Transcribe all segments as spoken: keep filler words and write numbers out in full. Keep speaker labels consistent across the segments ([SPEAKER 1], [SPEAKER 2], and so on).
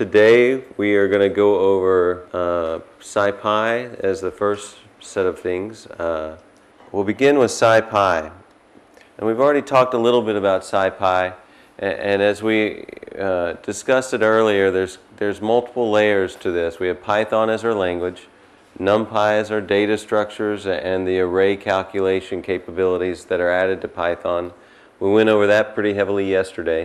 [SPEAKER 1] today we are going to go over uh, SciPy as the first set of things. Uh, we'll begin with SciPy. And we've already talked a little bit about SciPy, and, and as we uh, discussed it earlier, there's, there's multiple layers to this. We have Python as our language, NumPy as our data structures, and the array calculation capabilities that are added to Python. We went over that pretty heavily yesterday.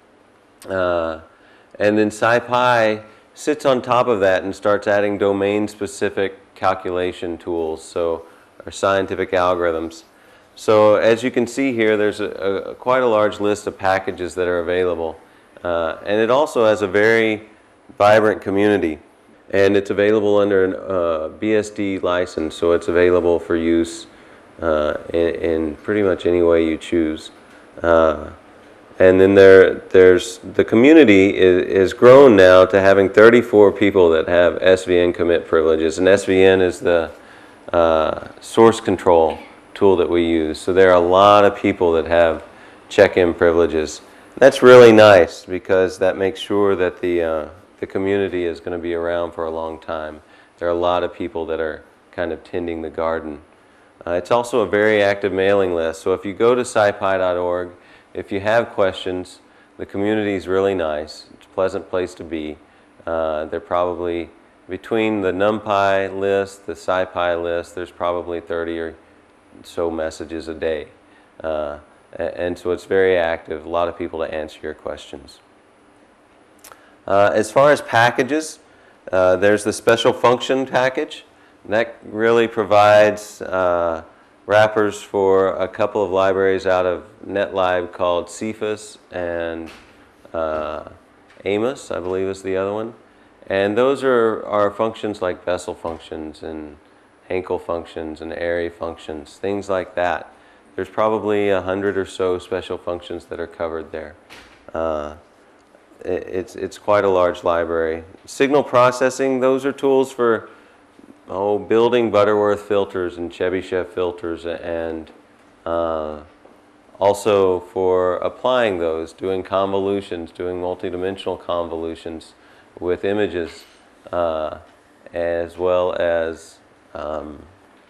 [SPEAKER 1] Uh, and then SciPy sits on top of that and starts adding domain-specific calculation tools, so our scientific algorithms. So as you can see here, there's a, a, quite a large list of packages that are available. Uh, and it also has a very vibrant community. And it's available under a uh, B S D license, so it's available for use uh, in, in pretty much any way you choose. Uh, And then there, there's the community is, is grown now to having thirty-four people that have S V N commit privileges, and S V N is the uh, source control tool that we use. So there are a lot of people that have check-in privileges. That's really nice because that makes sure that the uh, the community is going to be around for a long time. There are a lot of people that are kind of tending the garden. Uh, it's also a very active mailing list. So if you go to scipy dot org. If you have questions, the community is really nice. It's a pleasant place to be. Uh, they're probably, between the NumPy list, the SciPy list, there's probably thirty or so messages a day. Uh, and so it's very active, a lot of people to answer your questions. Uh, as far as packages, uh, there's the special function package. That really provides uh, wrappers for a couple of libraries out of NetLib called Cephas and uh, Amos, I believe is the other one. And those are, are functions like Bessel functions and Hankel functions and array functions, things like that. There's probably a hundred or so special functions that are covered there. Uh, it, it's, it's quite a large library. Signal processing, those are tools for Oh, building Butterworth filters and Chebyshev filters, and uh, also for applying those, doing convolutions, doing multidimensional convolutions with images, uh, as well as um,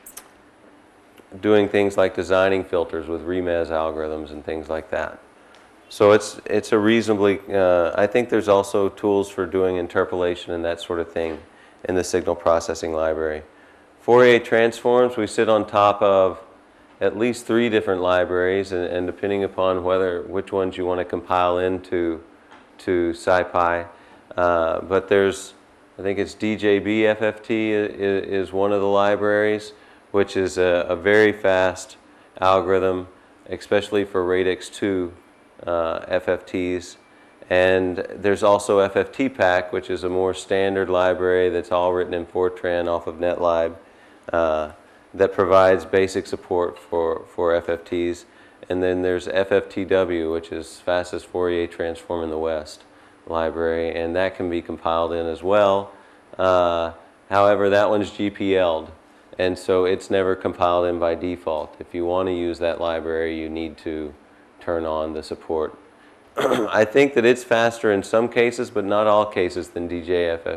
[SPEAKER 1] doing things like designing filters with remez algorithms and things like that. So it's, it's a reasonably, uh, I think there's also tools for doing interpolation and that sort of thing in the signal processing library. Fourier transforms, we sit on top of at least three different libraries, and, and depending upon whether which ones you want to compile into to SciPy. Uh, but there's, I think it's D J B F F T is, is one of the libraries, which is a, a very fast algorithm, especially for radix two uh, F F Ts. And there's also F F T Pack, which is a more standard library that's all written in Fortran off of NetLib, uh, that provides basic support for, for F F Ts. And then there's F F T W, which is fastest Fourier transform in the West library, and that can be compiled in as well. Uh, however, that one's G P L'd, and so it's never compiled in by default. If you want to use that library, you need to turn on the support. I think that it's faster in some cases, but not all cases, than D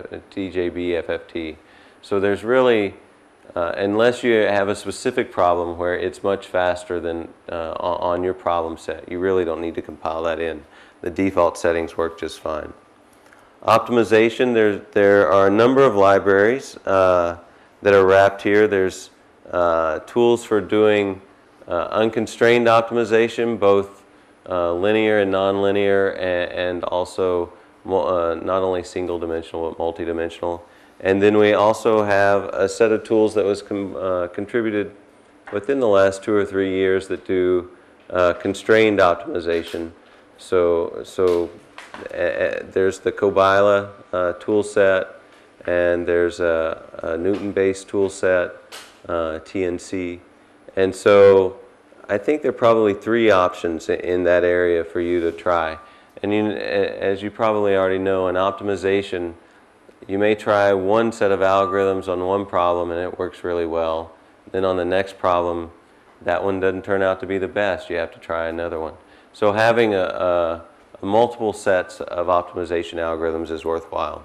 [SPEAKER 1] J B F F T. So there's really, uh, unless you have a specific problem where it's much faster than uh, on your problem set, you really don't need to compile that in. The default settings work just fine. Optimization, there, there are a number of libraries uh, that are wrapped here. There's uh, tools for doing uh, unconstrained optimization, both Uh, linear and nonlinear, and, and also uh, not only single dimensional but multidimensional. And then we also have a set of tools that was com uh, contributed within the last two or three years that do uh, constrained optimization. So, so uh, there's the Cobila uh, tool set, and there's a, a Newton-based tool set, uh, T N C, and so I think there are probably three options in that area for you to try. And you, as you probably already know, in optimization, you may try one set of algorithms on one problem and it works really well. Then on the next problem, that one doesn't turn out to be the best. You have to try another one. So having a, a, multiple sets of optimization algorithms is worthwhile.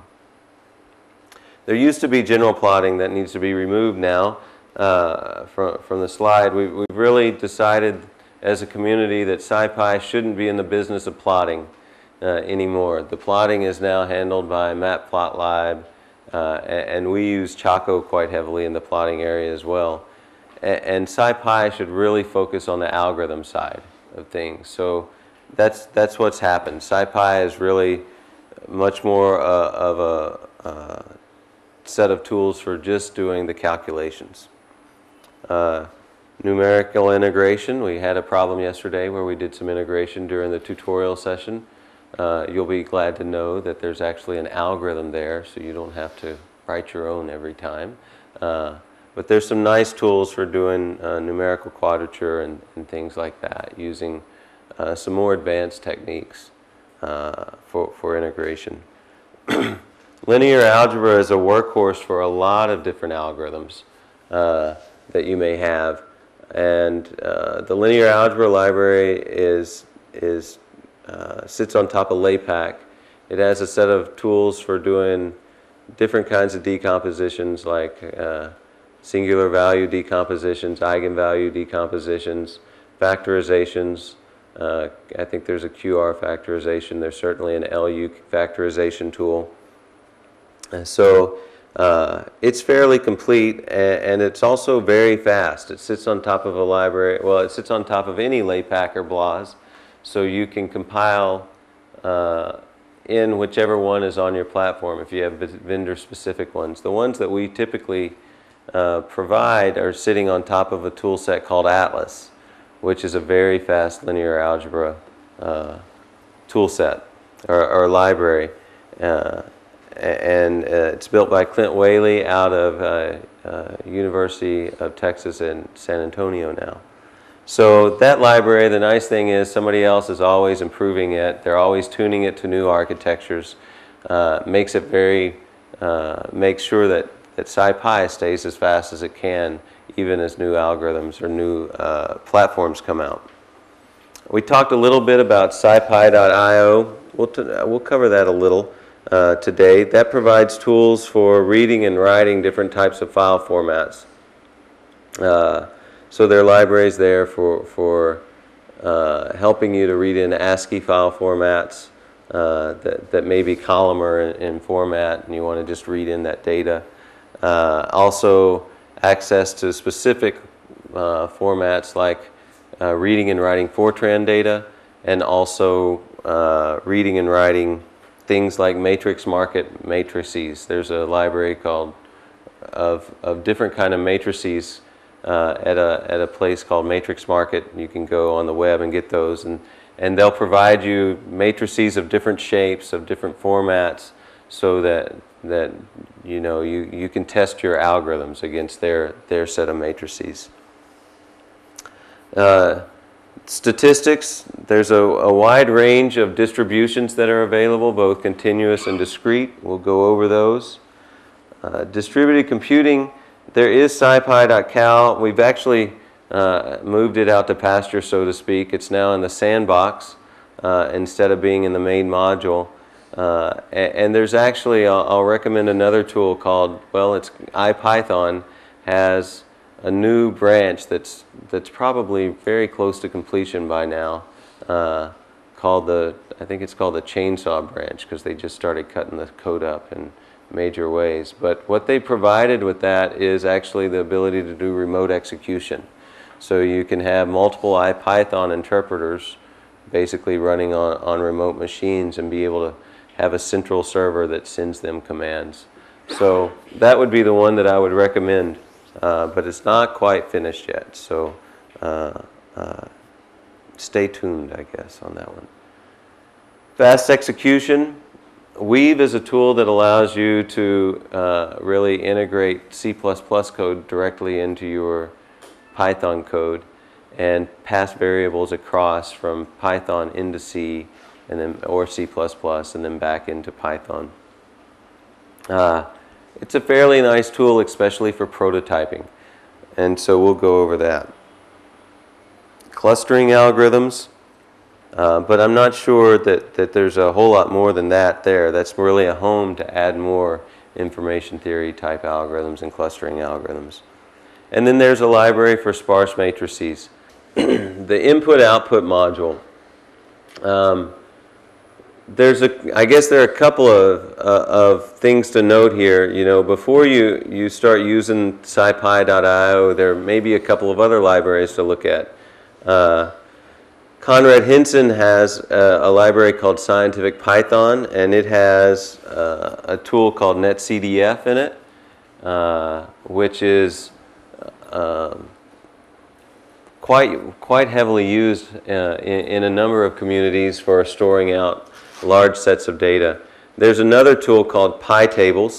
[SPEAKER 1] There used to be general plotting that needs to be removed now uh, from, from the slide. We, we've really decided as a community that SciPy shouldn't be in the business of plotting uh, anymore. The plotting is now handled by Matplotlib, uh, and, and we use Chaco quite heavily in the plotting area as well. A and SciPy should really focus on the algorithm side of things. So that's, that's what's happened. SciPy is really much more uh, of a uh, set of tools for just doing the calculations. Uh, numerical integration, we had a problem yesterday where we did some integration during the tutorial session. Uh, you'll be glad to know that there's actually an algorithm there, so you don't have to write your own every time. Uh, but there's some nice tools for doing uh, numerical quadrature and, and things like that, using uh, some more advanced techniques uh, for, for integration. Linear algebra is a workhorse for a lot of different algorithms uh, that you may have, and uh, the linear algebra library is is uh, sits on top of LAPACK. It has a set of tools for doing different kinds of decompositions, like uh, singular value decompositions, eigenvalue decompositions, factorizations. Uh, I think there's a Q R factorization. There's certainly an L U factorization tool. So uh, it's fairly complete, and, and it's also very fast. It sits on top of a library. Well, it sits on top of any LAPACK or B L A S, so you can compile uh, in whichever one is on your platform if you have vendor-specific ones. The ones that we typically uh, provide are sitting on top of a tool set called Atlas, which is a very fast linear algebra uh, tool set or, or library. Uh, and uh, it's built by Clint Whaley out of uh, uh, University of Texas in San Antonio now. So that library, the nice thing is somebody else is always improving it. They're always tuning it to new architectures. Uh, makes it very, uh, makes sure that, that SciPy stays as fast as it can, even as new algorithms or new uh, platforms come out. We talked a little bit about SciPy dot i o. We'll, t we'll cover that a little uh, today. That provides tools for reading and writing different types of file formats. Uh, so there are libraries there for, for uh, helping you to read in ASCII file formats uh, that, that may be columnar in, in format, and you want to just read in that data. Uh, also, access to specific uh, formats like uh, reading and writing Fortran data, and also uh, reading and writing things like matrix market matrices. There's a library called of, of different kind of matrices uh, at, a, at a place called Matrix Market. You can go on the web and get those, and, and they'll provide you matrices of different shapes, of different formats, so that that you know you, you can test your algorithms against their, their set of matrices. Uh, statistics, there's a, a wide range of distributions that are available, both continuous and discrete. We'll go over those. Uh, distributed computing, there is SciPy dot cal. We've actually uh, moved it out to pasture, so to speak. It's now in the sandbox uh, instead of being in the main module. Uh, and, and there's actually, I'll, I'll recommend another tool called, well, it's IPython has a new branch that's that's probably very close to completion by now, uh, called the, I think it's called the chainsaw branch, because they just started cutting the code up in major ways. But what they provided with that is actually the ability to do remote execution. So you can have multiple IPython interpreters basically running on, on remote machines and be able to have a central server that sends them commands. So that would be the one that I would recommend, uh, but it's not quite finished yet. So uh, uh, stay tuned, I guess, on that one. Fast execution. Weave is a tool that allows you to uh, really integrate C plus plus code directly into your Python code and pass variables across from Python into C, and then or C plus plus, and then back into Python. Uh, it's a fairly nice tool, especially for prototyping, and so we'll go over that. Clustering algorithms. Uh, but I'm not sure that, that there's a whole lot more than that there. That's really a home to add more information theory type algorithms and clustering algorithms. And then there's a library for sparse matrices. The input-output module. Um, there's a, I guess there are a couple of, uh, of things to note here. You know, before you, you start using SciPy dot i o, there may be a couple of other libraries to look at. Uh, Conrad Hinson has a, a library called Scientific Python, and it has uh, a tool called NetCDF in it, uh, which is um, quite quite heavily used uh, in, in a number of communities for storing out large sets of data. There's another tool called PyTables,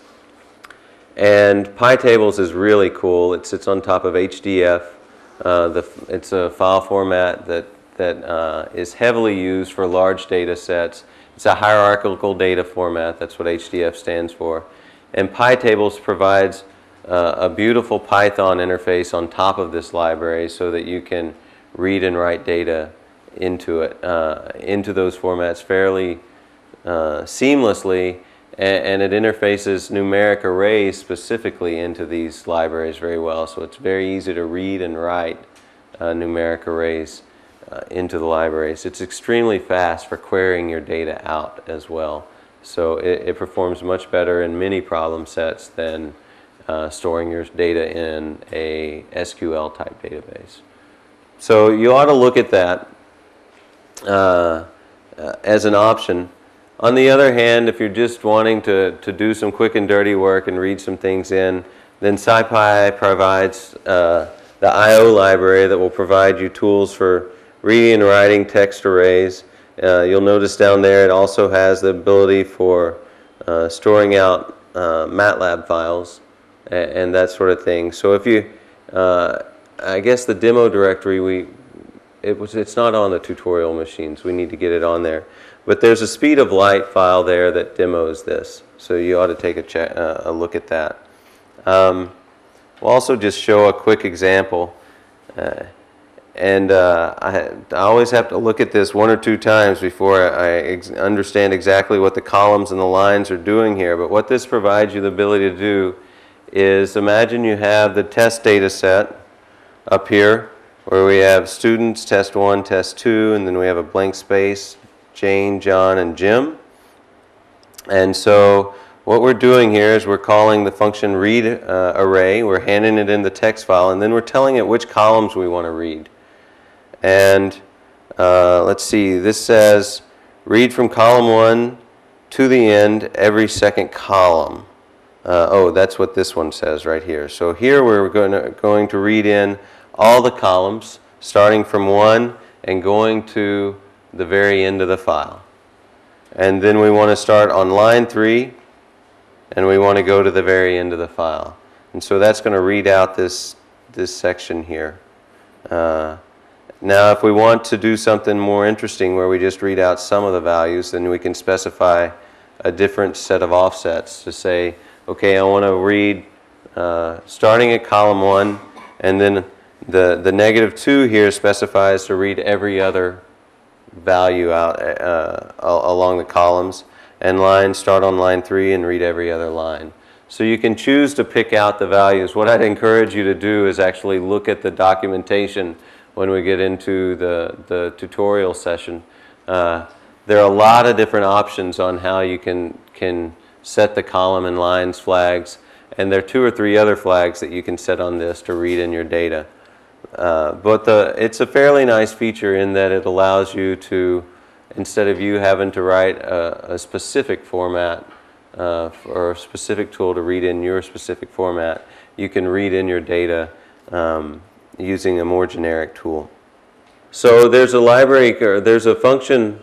[SPEAKER 1] and PyTables is really cool. It sits on top of H D F. Uh, the, it's a file format that that uh, is heavily used for large data sets. It's a hierarchical data format. That's what H D F stands for. And PyTables provides uh, a beautiful Python interface on top of this library so that you can read and write data into it, uh, into those formats fairly uh, seamlessly, and, and it interfaces numeric arrays specifically into these libraries very well. So it's very easy to read and write uh, numeric arrays Uh, into the libraries. It's extremely fast for querying your data out as well. So it, it performs much better in many problem sets than uh, storing your data in a S Q L type database. So you ought to look at that uh, uh, as an option. On the other hand, if you're just wanting to, to do some quick and dirty work and read some things in, then SciPy provides uh, the I O library that will provide you tools for reading and writing text arrays. Uh, you'll notice down there it also has the ability for uh, storing out uh, MATLAB files and, and that sort of thing. So if you, uh, I guess the demo directory, we, it was, it's not on the tutorial machines. We need to get it on there. But there's a speed of light file there that demos this. So you ought to take a, check, uh, a look at that. Um, we'll also just show a quick example. Uh, And uh, I, I always have to look at this one or two times before I ex understand exactly what the columns and the lines are doing here. But what this provides you the ability to do is imagine you have the test data set up here where we have students, test one, test two, and then we have a blank space, Jane, John, and Jim. And so what we're doing here is we're calling the function read uh, array. We're handing it in the text file, and then we're telling it which columns we want to read. And uh, let's see, this says read from column one to the end every second column. Uh, oh, that's what this one says right here. So here we're going to, going to read in all the columns starting from one and going to the very end of the file. And then we want to start on line three and we want to go to the very end of the file. And so that's going to read out this, this section here. Uh, Now, if we want to do something more interesting where we just read out some of the values, then we can specify a different set of offsets to say, okay, I want to read uh, starting at column one, and then the, the negative two here specifies to read every other value out uh, along the columns, and lines start on line three and read every other line. So you can choose to pick out the values. What I'd encourage you to do is actually look at the documentation when we get into the, the tutorial session. Uh, there are a lot of different options on how you can, can set the column and lines flags, and there are two or three other flags that you can set on this to read in your data. Uh, but the, it's a fairly nice feature in that it allows you to, instead of you having to write a, a specific format uh, or a specific tool to read in your specific format, you can read in your data um, using a more generic tool. So there's a library, or there's a function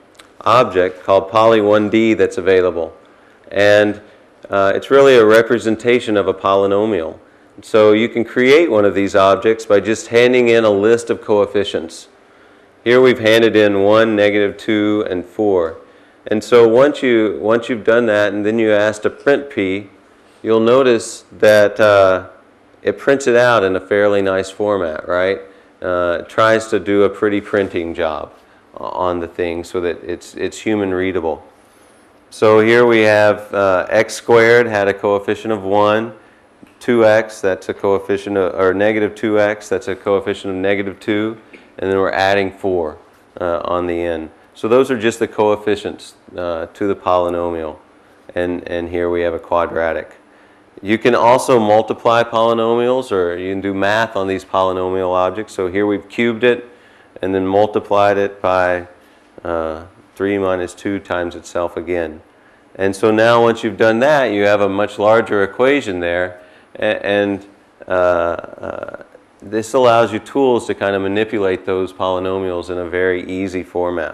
[SPEAKER 1] object called poly one D that's available, and uh, it's really a representation of a polynomial. So you can create one of these objects by just handing in a list of coefficients. Here we've handed in one, negative two, and four. And so once you once you've done that, and then you ask to print P, you'll notice that uh, it prints it out in a fairly nice format, right? Uh, it tries to do a pretty printing job on the thing so that it's, it's human readable. So here we have uh, x squared had a coefficient of one, two x, that's a coefficient of, or negative two x, that's a coefficient of negative two, and then we're adding four uh, on the end. So those are just the coefficients uh, to the polynomial, and, and here we have a quadratic. You can also multiply polynomials, or you can do math on these polynomial objects. So here we've cubed it and then multiplied it by uh, three minus two times itself again. And so now once you've done that, you have a much larger equation there, and uh, uh, this allows you tools to kind of manipulate those polynomials in a very easy format.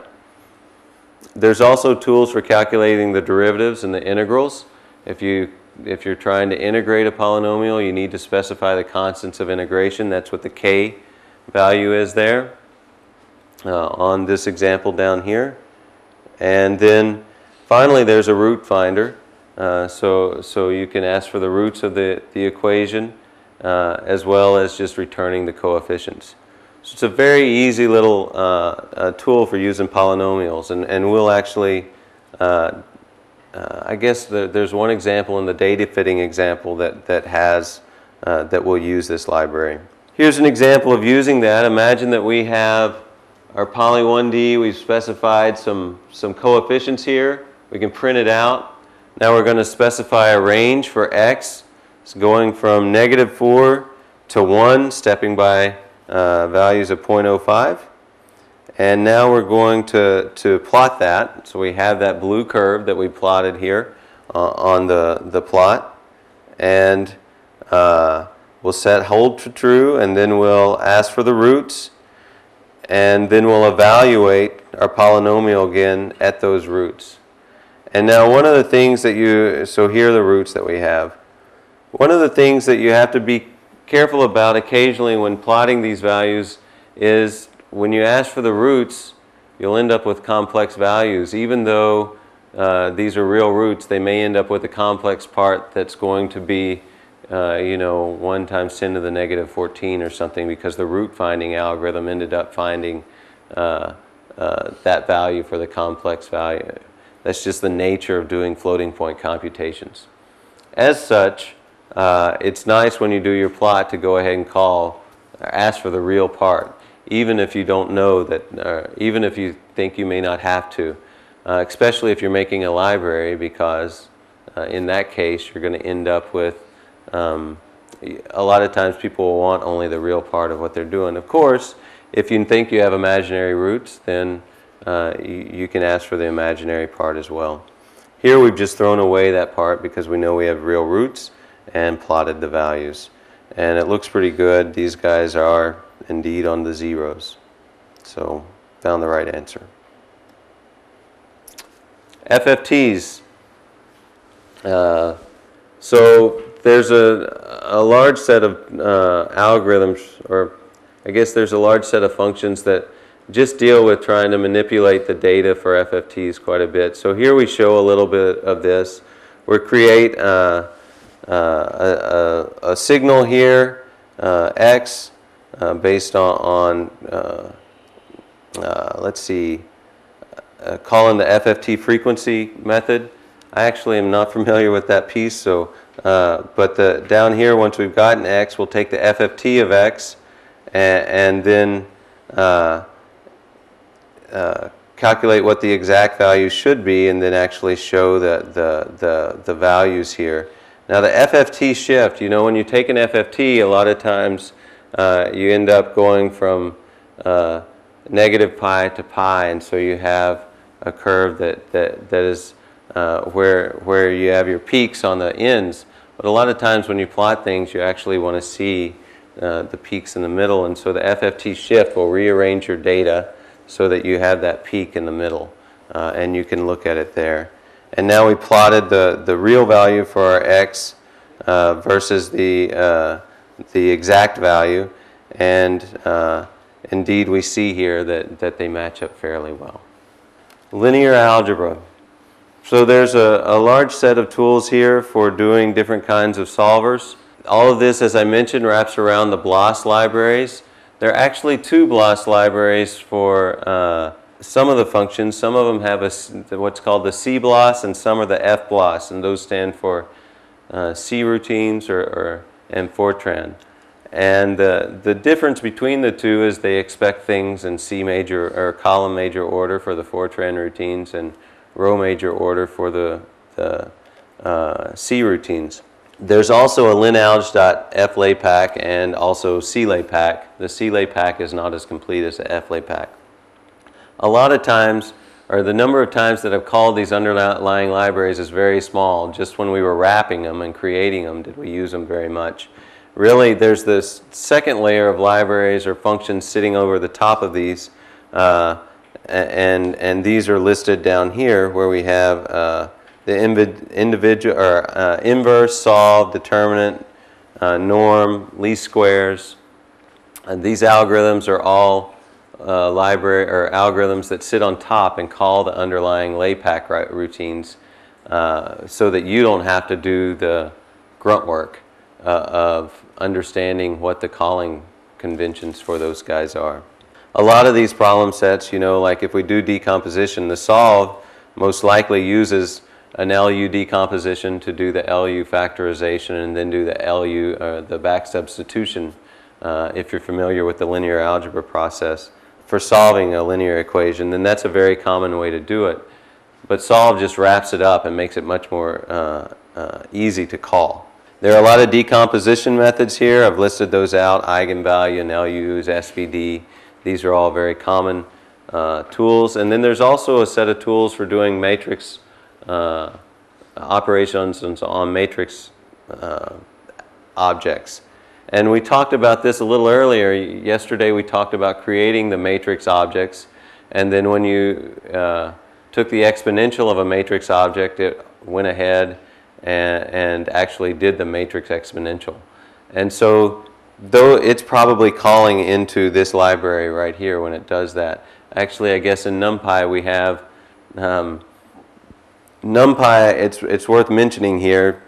[SPEAKER 1] There's also tools for calculating the derivatives and the integrals. If you If you're trying to integrate a polynomial, you need to specify the constants of integration. That's what the k value is there uh, on this example down here. And then finally there's a root finder. Uh, so, so you can ask for the roots of the, the equation uh, as well as just returning the coefficients. So it's a very easy little uh, uh, tool for using polynomials, and, and we'll actually uh, Uh, I guess the, there's one example in the data fitting example that, that has, uh, that will use this library. Here's an example of using that. Imagine that we have our poly one D, we've specified some, some coefficients here. We can print it out. Now we're going to specify a range for x. It's going from negative four to one, stepping by uh, values of zero point zero five. And now we're going to, to plot that. So we have that blue curve that we plotted here uh, on the, the plot. And uh, we'll set hold to true, and then we'll ask for the roots. And then we'll evaluate our polynomial again at those roots. And now one of the things that you, so here are the roots that we have. One of the things that you have to be careful about occasionally when plotting these values is when you ask for the roots, you'll end up with complex values. Even though uh, these are real roots, they may end up with a complex part that's going to be, uh, you know, one times ten to the negative fourteen or something, because the root finding algorithm ended up finding uh, uh, that value for the complex value. That's just the nature of doing floating point computations. As such, uh, it's nice when you do your plot to go ahead and call, or ask for the real part, even if you don't know that, uh, even if you think you may not have to, uh, especially if you're making a library, because uh, in that case you're going to end up with, um, a lot of times people will want only the real part of what they're doing. Of course, if you think you have imaginary roots, then uh, you, you can ask for the imaginary part as well. Here we've just thrown away that part because we know we have real roots and plotted the values. And it looks pretty good. These guys are indeed on the zeros. So found the right answer. F F Ts. Uh, so there's a, a large set of uh, algorithms, or I guess there's a large set of functions that just deal with trying to manipulate the data for F F Ts quite a bit. So here we show a little bit of this. We create uh, uh, a, a, a signal here, uh, x, uh, based on, on uh, uh, let's see, uh, calling the F F T frequency method. I actually am not familiar with that piece, so uh, but the, down here, once we've gotten x, we'll take the F F T of x and, and then uh, uh, calculate what the exact value should be, and then actually show the, the, the, the values here. Now the F F T shift, you know, when you take an F F T, a lot of times uh, you end up going from uh, negative pi to pi, and so you have a curve that, that, that is uh, where, where you have your peaks on the ends. But a lot of times when you plot things, you actually want to see uh, the peaks in the middle, and so the F F T shift will rearrange your data so that you have that peak in the middle, uh, and you can look at it there. And now we plotted the, the real value for our x uh, versus the, uh, the exact value, and uh, indeed we see here that, that they match up fairly well. Linear algebra. So there's a, a large set of tools here for doing different kinds of solvers. All of this, as I mentioned, wraps around the BLAS libraries. There are actually two BLAS libraries for, uh, some of the functions. Some of them have a, what's called the C BLOS, and some are the F BLOS, and those stand for uh, C routines or, or and Fortran. And uh, the difference between the two is they expect things in C major or column major order for the Fortran routines and row major order for the, the uh, C routines. There's also a linalg.flaypack and also claypack. The claypack is not as complete as the flaypack. A lot of times, or the number of times that I've called these underlying libraries is very small. Just when we were wrapping them and creating them did we use them very much. Really, there's this second layer of libraries or functions sitting over the top of these, uh, and, and these are listed down here where we have uh, the individual or uh, inverse, solve, determinant, uh, norm, least squares. And these algorithms are all uh, library or algorithms that sit on top and call the underlying laypack routines, uh, so that you don't have to do the grunt work uh, of understanding what the calling conventions for those guys are. A lot of these problem sets, you know, like if we do decomposition, the solve most likely uses an L U decomposition to do the L U factorization and then do the L U, uh, the back substitution, uh, if you're familiar with the linear algebra process for solving a linear equation, then that's a very common way to do it. But solve just wraps it up and makes it much more uh, uh, easy to call. There are a lot of decomposition methods here. I've listed those out: eigenvalue and L U's, S V D. These are all very common uh, tools. And then there's also a set of tools for doing matrix uh, operations on matrix uh, objects. And we talked about this a little earlier. Yesterday we talked about creating the matrix objects, and then when you uh, took the exponential of a matrix object, it went ahead and, and actually did the matrix exponential. And so though it's probably calling into this library right here when it does that. Actually, I guess in NumPy we have um, NumPy, it's, it's worth mentioning here,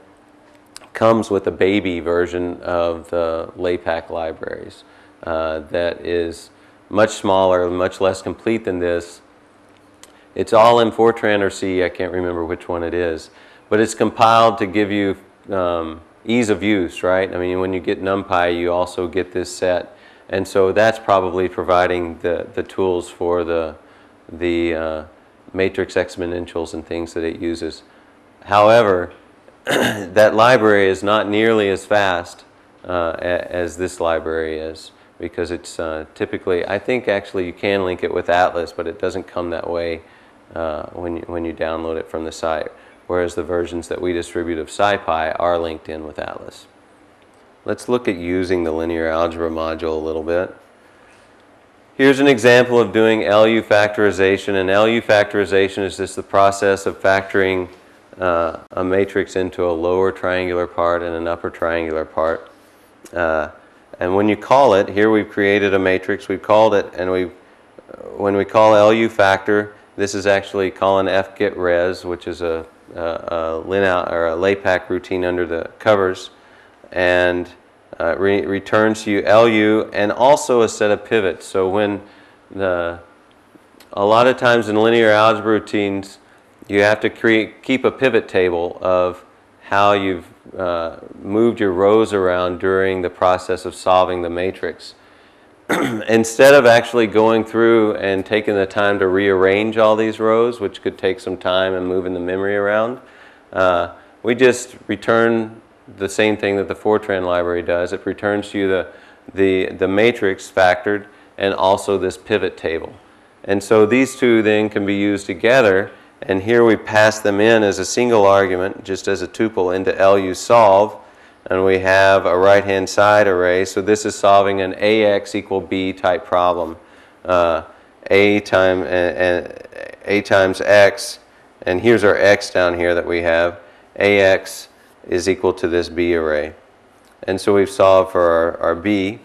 [SPEAKER 1] comes with a baby version of the laypack libraries uh, that is much smaller, much less complete than this. It's all in Fortran or C, I can't remember which one it is, but it's compiled to give you um, ease of use, right? I mean, when you get NumPy, you also get this set, and so that's probably providing the, the tools for the, the uh, matrix exponentials and things that it uses. However, that library is not nearly as fast uh, as this library is, because it's uh, typically, I think actually you can link it with Atlas, but it doesn't come that way uh, when, you, when you download it from the site, whereas the versions that we distribute of SciPy are linked in with Atlas. Let's look at using the linear algebra module a little bit. Here's an example of doing L U factorization, and L U factorization is just the process of factoring uh, a matrix into a lower triangular part and an upper triangular part. Uh, and when you call it, here we've created a matrix, we've called it, and we, when we call L U factor, this is actually calling fgetRes, which is a, a, a, lin or a laypack routine under the covers, and uh, re returns to you L U and also a set of pivots. So when the, a lot of times in linear algebra routines, you have to create, keep a pivot table of how you've uh, moved your rows around during the process of solving the matrix. Instead of actually going through and taking the time to rearrange all these rows, which could take some time and moving the memory around, uh, we just return the same thing that the Fortran library does. It returns to you the, the, the matrix factored and also this pivot table. And so these two then can be used together, and here we pass them in as a single argument, just as a tuple, into L U solve, and we have a right-hand side array. So this is solving an A X equal B type problem. Uh, A, time, uh, A times X, and here's our X down here that we have. A X is equal to this B array. And so we've solved for our, our B,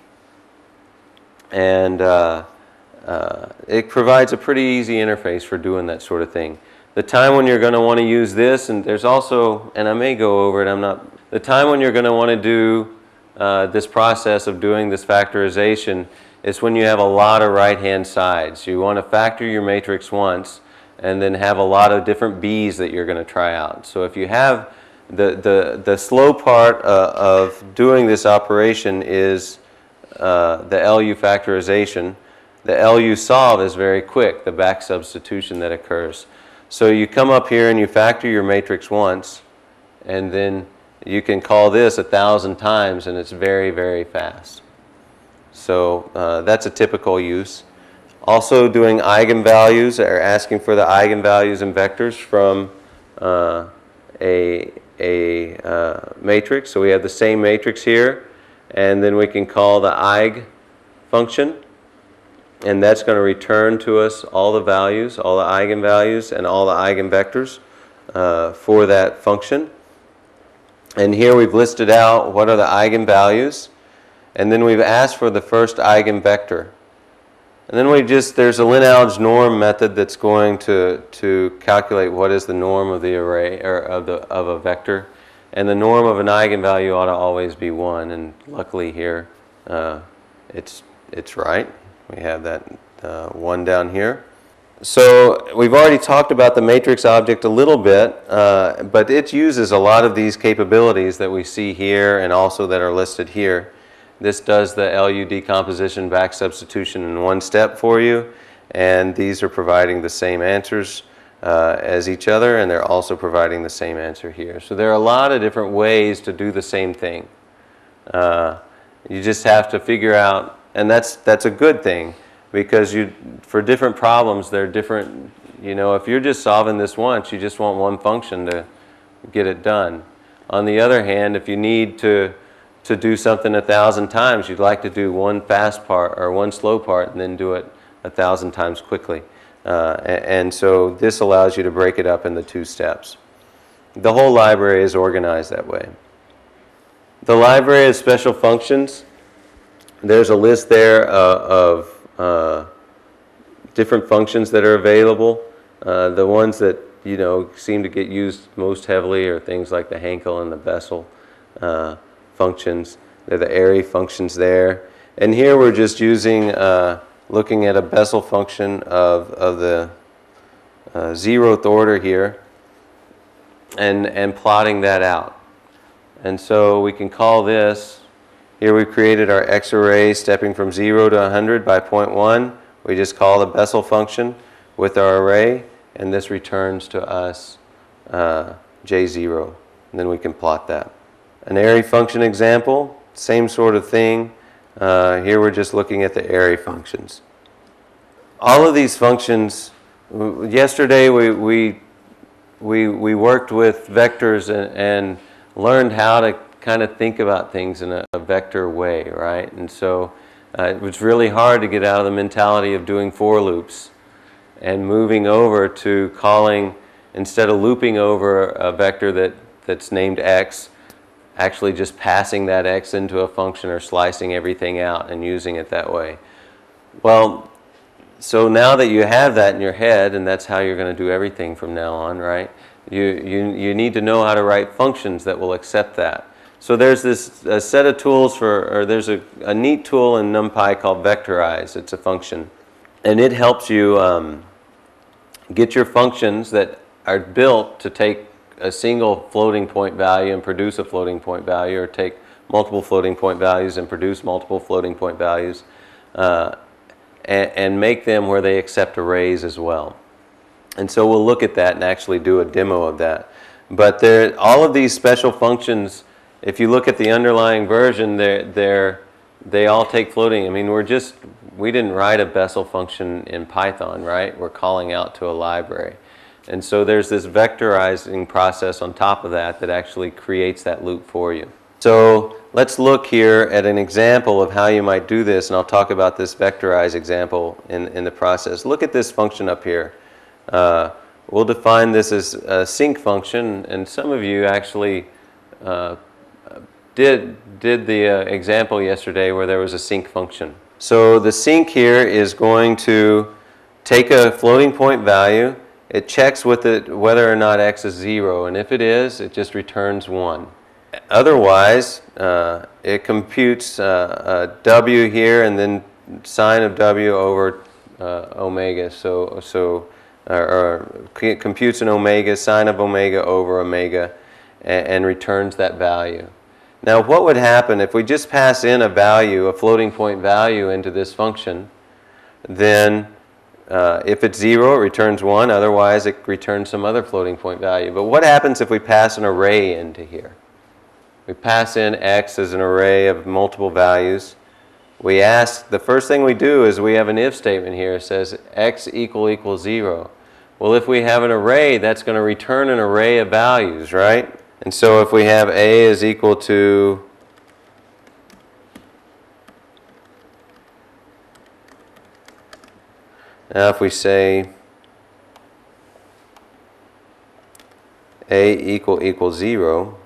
[SPEAKER 1] and uh, uh, it provides a pretty easy interface for doing that sort of thing. The time when you're going to want to use this, and there's also, and I may go over it, I'm not, the time when you're going to want to do uh, this process of doing this factorization is when you have a lot of right-hand sides. You want to factor your matrix once and then have a lot of different b's that you're going to try out. So if you have the, the, the slow part uh, of doing this operation is uh, the L U factorization. The L U solve is very quick, the back substitution that occurs. So you come up here and you factor your matrix once, and then you can call this a thousand times and it's very, very fast. So uh, that's a typical use. Also doing eigenvalues, or asking for the eigenvalues and vectors from uh, a, a uh, matrix. So we have the same matrix here, and then we can call the eig function, and that's going to return to us all the values, all the eigenvalues and all the eigenvectors uh, for that function. And here we've listed out what are the eigenvalues, and then we've asked for the first eigenvector. And then we just, there's a Linalge norm method that's going to, to calculate what is the norm of the array, or of, the, of a vector. And the norm of an eigenvalue ought to always be one, and luckily here uh, it's, it's right. We have that uh, one down here. So we've already talked about the matrix object a little bit, uh, but it uses a lot of these capabilities that we see here and also that are listed here. This does the L U decomposition back substitution in one step for you, and these are providing the same answers uh, as each other, and they're also providing the same answer here. So there are a lot of different ways to do the same thing. Uh, you just have to figure out, and that's, that's a good thing, because you, for different problems, they're different. You know, if you're just solving this once, you just want one function to get it done. On the other hand, if you need to to do something a thousand times, you'd like to do one fast part or one slow part and then do it a thousand times quickly. Uh, and, and so this allows you to break it up into two steps. The whole library is organized that way. The library of special functions, there's a list there uh, of uh, different functions that are available. Uh, the ones that, you know, seem to get used most heavily are things like the Hankel and the Bessel uh, functions. They're the Airy functions there. And here we're just using, uh, looking at a Bessel function of, of the uh, zeroth order here and, and plotting that out. And so we can call this, here we created our X array stepping from zero to one hundred by zero point one. We just call the Bessel function with our array, and this returns to us uh, J zero. And then we can plot that. An Airy function example, same sort of thing. Uh, here we're just looking at the Airy functions. All of these functions, yesterday we, we, we, we worked with vectors and, and learned how to kind of think about things in a, a vector way, right? And so uh, it was really hard to get out of the mentality of doing for loops and moving over to calling, instead of looping over a vector that, that's named x, actually just passing that x into a function or slicing everything out and using it that way. Well, so now that you have that in your head, and that's how you're going to do everything from now on, right? You, you, you need to know how to write functions that will accept that. So there's this a set of tools for, or there's a, a neat tool in NumPy called Vectorize. It's a function. And it helps you um, get your functions that are built to take a single floating point value and produce a floating point value, or take multiple floating point values and produce multiple floating point values, uh, and, and make them where they accept arrays as well. And so we'll look at that and actually do a demo of that. But there, all of these special functions, if you look at the underlying version, they're, they're, they all take floating. I mean, we're just, we didn't write a Bessel function in Python, right? We're calling out to a library. And so there's this vectorizing process on top of that that actually creates that loop for you. So let's look here at an example of how you might do this, and I'll talk about this vectorize example in, in the process. Look at this function up here. Uh, we'll define this as a sync function, and some of you actually uh, did, did the uh, example yesterday where there was a sync function. So the sync here is going to take a floating point value. It checks with it whether or not x is zero, and if it is, it just returns one. otherwise, uh, it computes uh, a W here and then sine of W over uh, omega. So, so or, or computes an omega, sine of omega over omega, and, and returns that value. Now, what would happen if we just pass in a value, a floating point value, into this function? Then, uh, if it's zero, it returns one. Otherwise, it returns some other floating point value. But what happens if we pass an array into here? We pass in x as an array of multiple values. We ask, the first thing we do is we have an if statement here. It says x equal equals zero. Well, if we have an array, that's going to return an array of values, right? And so if we have a is equal to now if we say a equal equals zero,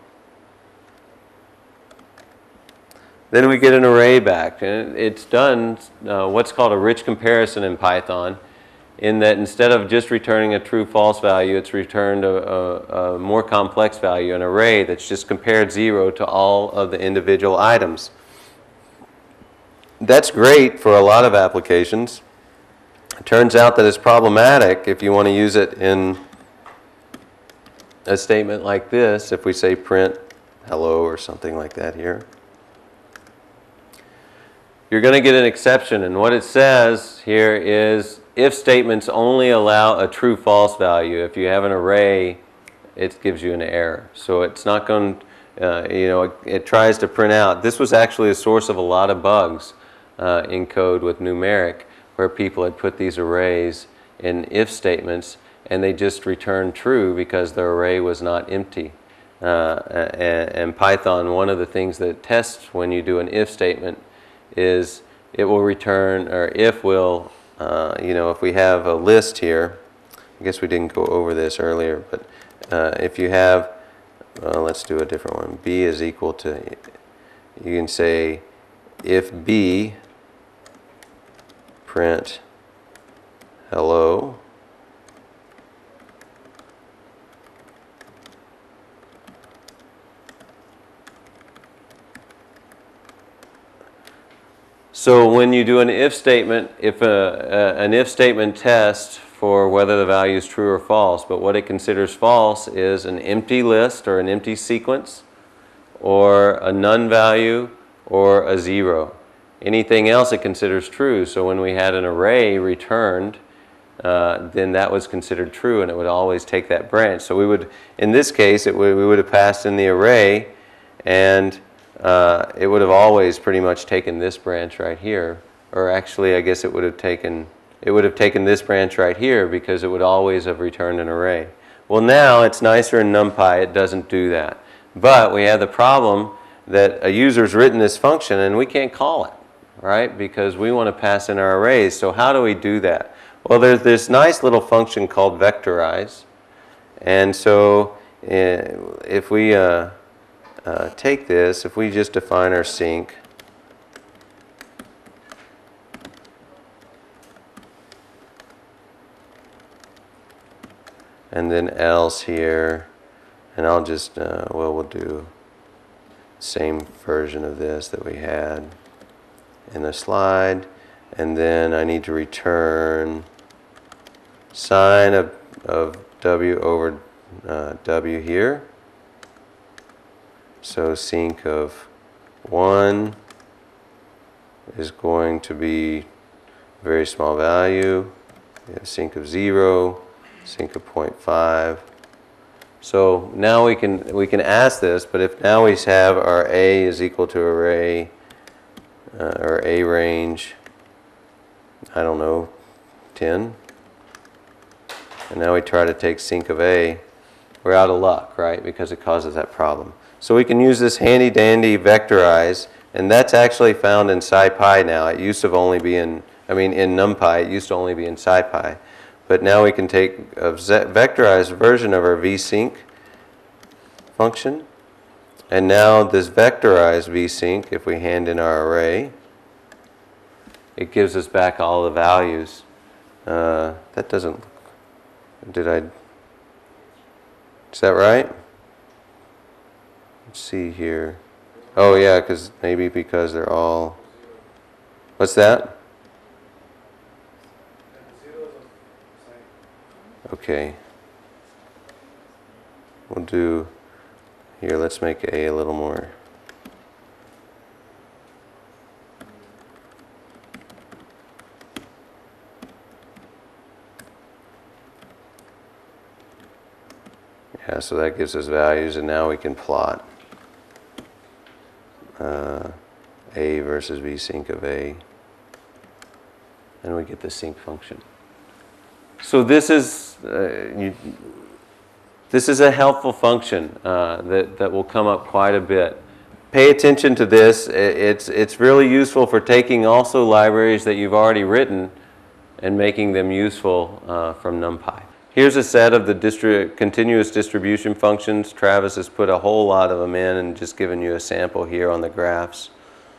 [SPEAKER 1] then we get an array back. And it's done uh, what's called a rich comparison in Python, in that instead of just returning a true-false value, it's returned a, a, a more complex value, an array that's just compared zero to all of the individual items. That's great for a lot of applications. It turns out that it's problematic if you want to use it in a statement like this, if we say print hello or something like that here. You're going to get an exception, and what it says here is if statements only allow a true-false value. If you have an array, it gives you an error. So it's not going to, uh, you know, it, it tries to print out. This was actually a source of a lot of bugs uh, in code with numeric, where people had put these arrays in if statements, and they just returned true because the array was not empty. Uh, and, and Python, one of the things that it tests when you do an if statement is it will return, or if will, uh, you know, if we have a list here, I guess we didn't go over this earlier, but uh, if you have, uh, let's do a different one. B is equal to, you can say if B print hello, so when you do an if statement, if a, a, an if statement tests for whether the value is true or false, but what it considers false is an empty list or an empty sequence, or a none value, or a zero. Anything else it considers true. So when we had an array returned, uh, then that was considered true, and it would always take that branch. So we would, in this case, it would, we would have passed in the array, and Uh, it would have always pretty much taken this branch right here, or actually I guess it would have taken it would have taken this branch right here, because it would always have returned an array. Well, now it's nicer in NumPy, it doesn't do that. But we have the problem that a user's written this function and we can't call it, right? Because we want to pass in our arrays. So how do we do that? Well, there's this nice little function called vectorize. And so uh, if we uh, Uh, take this, if we just define our sync, and then else here, and I'll just, uh, well, we'll do the same version of this that we had in the slide, and then I need to return sine of, of W over uh, W here. So sync of one is going to be a very small value. We have sync of zero, sync of zero point five. So now we can we can ask this, but if now we have our A is equal to array uh, or A range, I don't know, ten. And now we try to take sync of A, we're out of luck, right? Because it causes that problem. So we can use this handy dandy vectorize, and that's actually found in SciPy now. It used to only be in, I mean in NumPy, it used to only be in SciPy. But now we can take a vectorized version of our vsync function, and now this vectorized vsync, if we hand in our array, it gives us back all the values. Uh, that doesn't, did I, is that right? let's see here. Oh yeah, because maybe because they're all, what's that? Okay. We'll do, here, let's make A a little more. Yeah, so that gives us values, and now we can plot uh, A versus V sync of A. And we get the sync function. So this is uh, you, this is a helpful function uh, that that will come up quite a bit. Pay attention to this. It's it's really useful for taking also libraries that you've already written and making them useful uh, from NumPy. Here's a set of the distri continuous distribution functions. Travis has put a whole lot of them in and just given you a sample here on the graphs.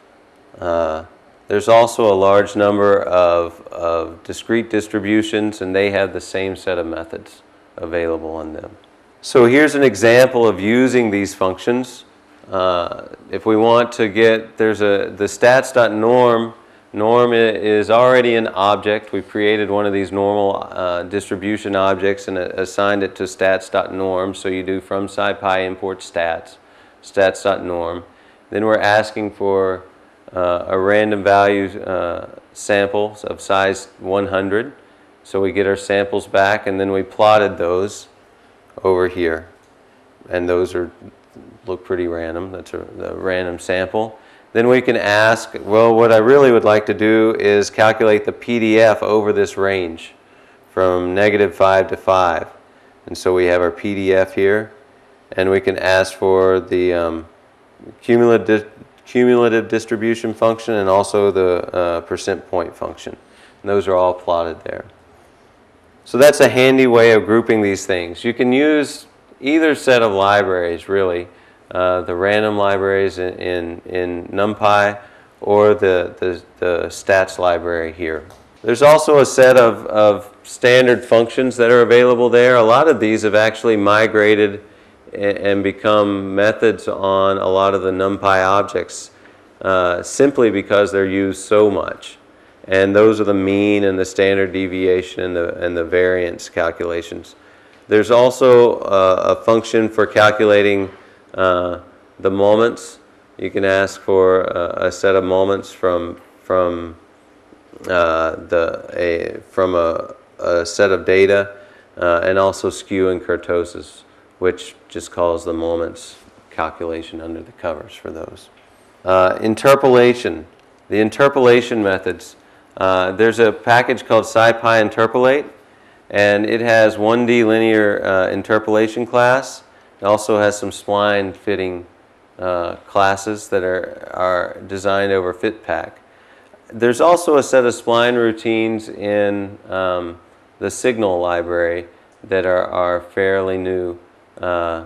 [SPEAKER 1] Uh, there's also a large number of, of discrete distributions, and they have the same set of methods available on them. So here's an example of using these functions. Uh, if we want to get, there's a, the stats.norm, norm is already an object. We've created one of these normal uh, distribution objects and assigned it to stats.norm. So you do from SciPy import stats, stats.norm. Then we're asking for uh, a random value uh, sample of size one hundred. So we get our samples back, and then we plotted those over here. And those are look pretty random. That's a, a random sample. Then we can ask, well, what I really would like to do is calculate the P D F over this range from negative five to five. And so we have our P D F here, and we can ask for the um, cumulative, cumulative distribution function and also the uh, percent point function. And those are all plotted there. So that's a handy way of grouping these things. You can use either set of libraries, really. Uh, the random libraries in, in, in NumPy or the, the, the stats library here. There's also a set of, of standard functions that are available there. A lot of these have actually migrated and, and become methods on a lot of the NumPy objects uh, simply because they're used so much. And those are the mean and the standard deviation and the, and the variance calculations. There's also uh, a function for calculating Uh, the moments. You can ask for a, a set of moments from from uh, the a from a, a set of data, uh, and also skew and kurtosis, which just calls the moments calculation under the covers for those. Uh, interpolation, the interpolation methods. Uh, there's a package called SciPy Interpolate, and it has one D linear uh, interpolation class. It also has some spline fitting uh, classes that are, are designed over FitPack. There's also a set of spline routines in um, the Signal library that are, are fairly new uh,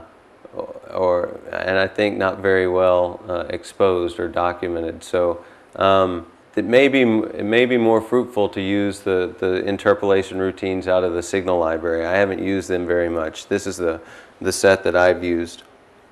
[SPEAKER 1] or, and I think not very well uh, exposed or documented. So um, it, may be, it may be more fruitful to use the, the interpolation routines out of the Signal library. I haven't used them very much. This is the the set that I've used.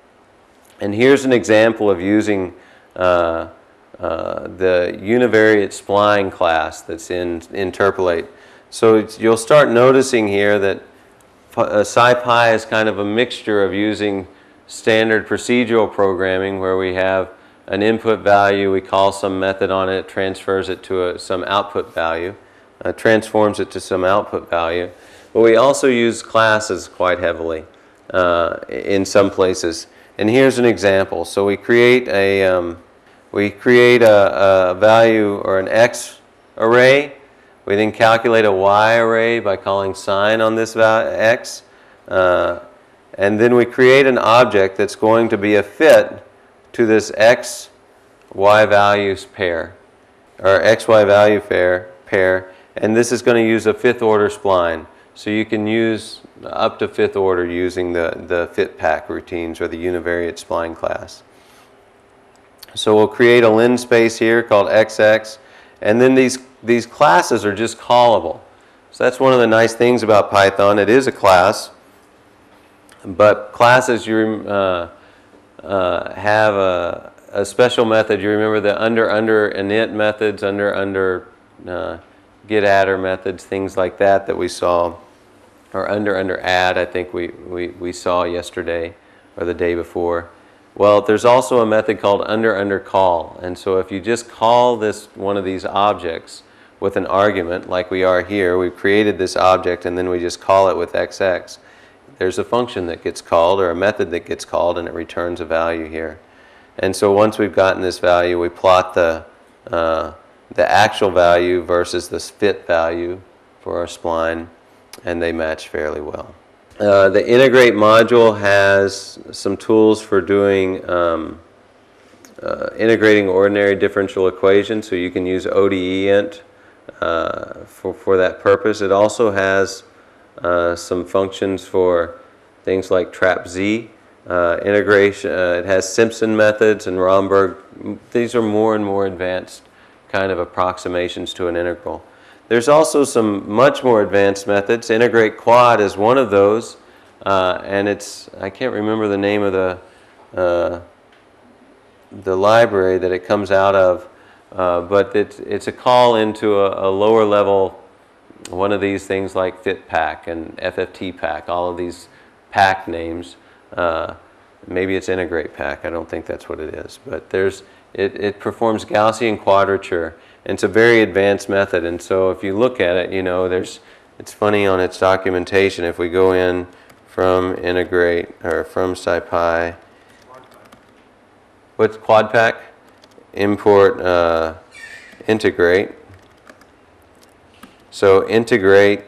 [SPEAKER 1] And here's an example of using uh, uh, the univariate spline class that's in Interpolate. So it's, you'll start noticing here that uh, SciPy is kind of a mixture of using standard procedural programming where we have an input value, we call some method on it, transfers it to a, some output value, uh, transforms it to some output value. But we also use classes quite heavily. Uh, in some places, and here's an example. So we create a um, we create a, a value or an X array. We then calculate a Y array by calling sign on this X, uh, and then we create an object that's going to be a fit to this X Y values pair, or X Y value pair pair, and this is going to use a fifth order spline. So you can use up to fifth order using the, the FitPack routines or the univariate spline class. So we'll create a linspace here called X X, and then these, these classes are just callable. So that's one of the nice things about Python. It is a class, but classes, you, uh, uh, have a, a special method. You remember the under, under, init methods, under, under, uh, get adder methods, things like that that we saw, or under, under add, I think we, we, we saw yesterday or the day before. Well, there's also a method called under, under call. And so if you just call this one of these objects with an argument, like we are here, we've created this object and then we just call it with X X. There's a function that gets called or a method that gets called and it returns a value here. And so once we've gotten this value, we plot the, uh, the actual value versus this fit value for our spline, and they match fairly well. Uh, the integrate module has some tools for doing um, uh, integrating ordinary differential equations, so you can use O D E int uh, for, for that purpose. It also has uh, some functions for things like trap Z, uh, integration. Uh, it has Simpson methods and Romberg. These are more and more advanced kind of approximations to an integral. There's also some much more advanced methods. Integrate quad is one of those, uh, and it's, I can't remember the name of the, uh, the library that it comes out of, uh, but it's, it's a call into a, a lower level, one of these things like FitPack and F F T Pack, all of these pack names. Uh, maybe it's Integrate Pack, I don't think that's what it is, but there's, it, it performs Gaussian quadrature. And it's a very advanced method, and so if you look at it, you know, there's, it's funny on its documentation, if we go in from integrate, or from SciPy, what's QuadPack? Import uh, integrate. So integrate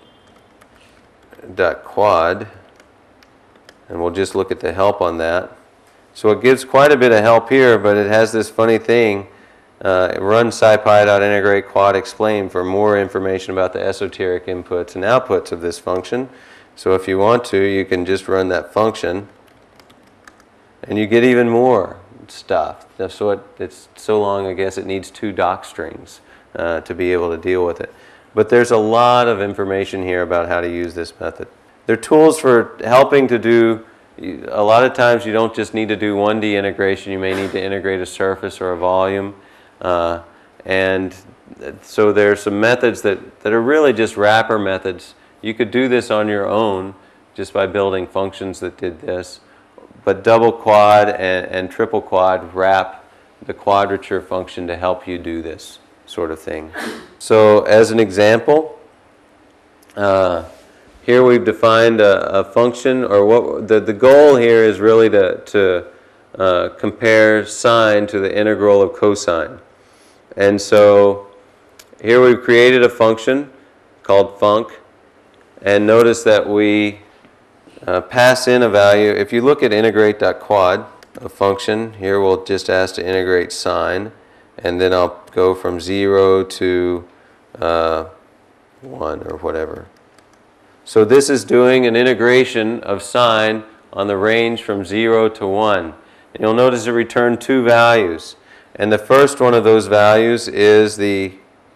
[SPEAKER 1] dot quad, and we'll just look at the help on that. So it gives quite a bit of help here, but it has this funny thing. Uh, run scipy.integrate quad explain for more information about the esoteric inputs and outputs of this function. So if you want to, you can just run that function and you get even more stuff. So it, it's so long, I guess it needs two doc strings uh, to be able to deal with it. But there's a lot of information here about how to use this method. There are tools for helping to do, a lot of times you don't just need to do one D integration, you may need to integrate a surface or a volume. Uh, and so there are some methods that, that are really just wrapper methods. You could do this on your own just by building functions that did this. But double quad and, and triple quad wrap the quadrature function to help you do this sort of thing. So as an example, uh, here we've defined a, a function, or what the, the goal here is really to, to uh, compare sine to the integral of cosine. And so here we've created a function called func, and notice that we uh, pass in a value. If you look at integrate.quad, a function, here we'll just ask to integrate sine, and then I'll go from zero to uh, one or whatever. So this is doing an integration of sine on the range from zero to one. And you'll notice it returned two values. And the first one of those values is the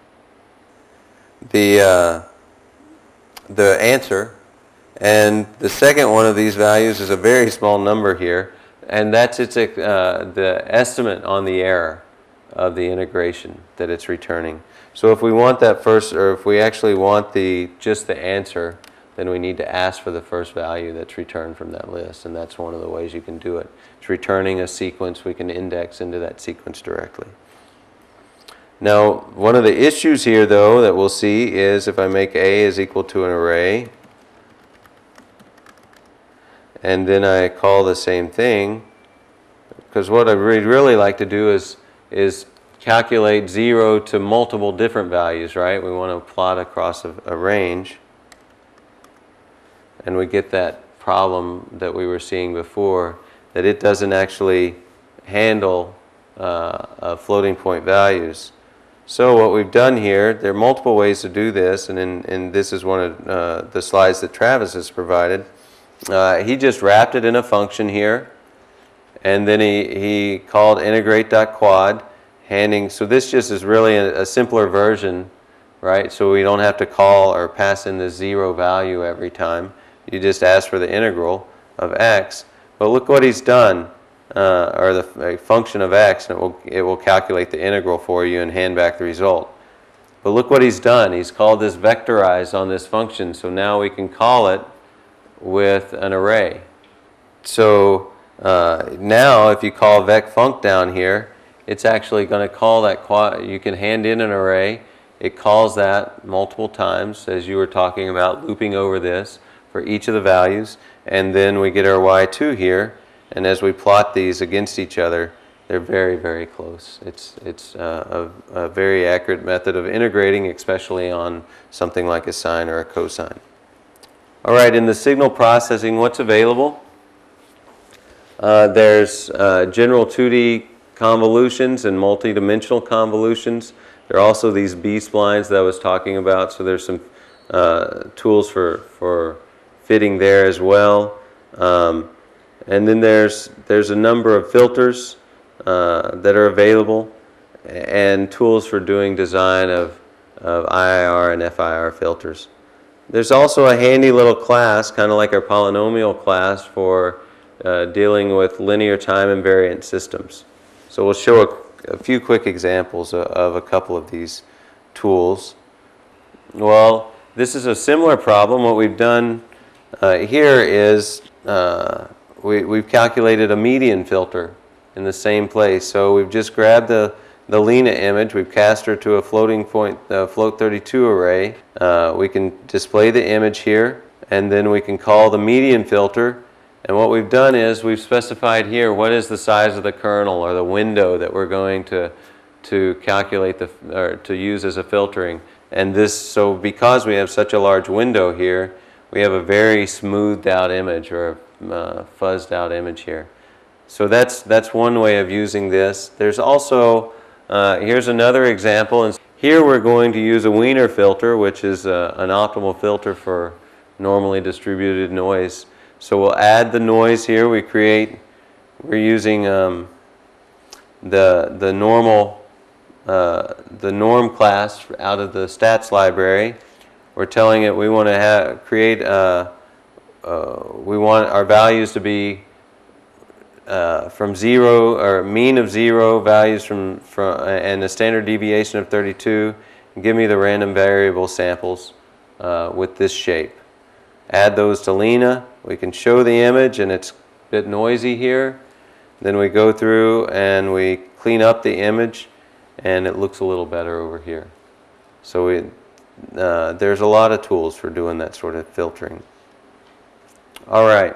[SPEAKER 1] the uh, the answer, and the second one of these values is a very small number here, and that's its uh, the estimate on the error of the integration that it's returning. So if we want that first, or if we actually want the just the answer, then we need to ask for the first value that's returned from that list, and that's one of the ways you can do it. It's returning a sequence. We can index into that sequence directly. Now, one of the issues here, though, that we'll see is if I make A is equal to an array, and then I call the same thing, because what I would really like to do is, is calculate zero to multiple different values, right? We want to plot across a, a range. And we get that problem that we were seeing before, that it doesn't actually handle uh, uh, floating point values. So what we've done here, there are multiple ways to do this, and, in, and this is one of uh, the slides that Travis has provided. Uh, he just wrapped it in a function here, and then he, he called integrate.quad, handing, so this just is really a, a simpler version, right? So we don't have to call or pass in the zero value every time. You just ask for the integral of x. But look what he's done. uh, or the a function of x, and it will, it will calculate the integral for you and hand back the result. But look what he's done. He's called this vectorized on this function, so now we can call it with an array. So uh, now if you call vecfunc down here, it's actually going to call that, quad, you can hand in an array, it calls that multiple times as you were talking about, looping over this for each of the values, and then we get our y two here, and as we plot these against each other, they're very, very close. It's, it's uh, a, a very accurate method of integrating, especially on something like a sine or a cosine. All right, in the signal processing, what's available? Uh, there's uh, general two D convolutions and multidimensional convolutions. There are also these B-splines that I was talking about, so there's some uh, tools for, for fitting there as well. Um, and then there's, there's a number of filters uh, that are available and tools for doing design of, of I I R and F I R filters. There's also a handy little class, kind of like our polynomial class, for uh, dealing with linear time invariant systems. So we'll show a, a few quick examples of, of a couple of these tools. Well, this is a similar problem. What we've done uh, here is uh, we, we've calculated a median filter in the same place. So we've just grabbed the the Lena image, we've cast her to a floating point, uh, float thirty-two array. Uh, we can display the image here, and then we can call the median filter. And what we've done is we've specified here what is the size of the kernel or the window that we're going to to calculate the or to use as a filtering. And this, so because we have such a large window here, we have a very smoothed out image or a uh, fuzzed out image here. So that's that's one way of using this. There's also Uh, here's another example. And here we're going to use a Wiener filter, which is uh, an optimal filter for normally distributed noise. So we'll add the noise here. We create, we're using um, the, the normal, uh, the norm class out of the stats library. We're telling it we want to have, create, uh, uh, we want our values to be Uh, from zero, or mean of zero, values from, from and a standard deviation of thirty-two. Give me the random variable samples uh, with this shape. Add those to Lena. We can show the image, and it's a bit noisy here. Then we go through and we clean up the image, and it looks a little better over here. So we, uh, there's a lot of tools for doing that sort of filtering. All right.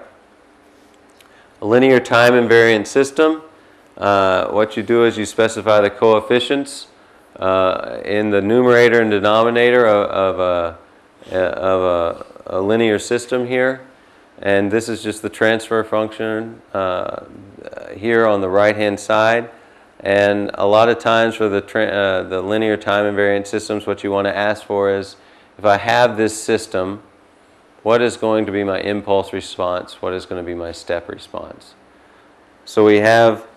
[SPEAKER 1] A linear time invariant system, uh, what you do is you specify the coefficients uh, in the numerator and denominator of, of, a, of a, a linear system here. And this is just the transfer function uh, here on the right hand side. And a lot of times for the, tra uh, the linear time invariant systems, what you want to ask for is, if I have this system, what is going to be my impulse response? What is going to be my step response? So we have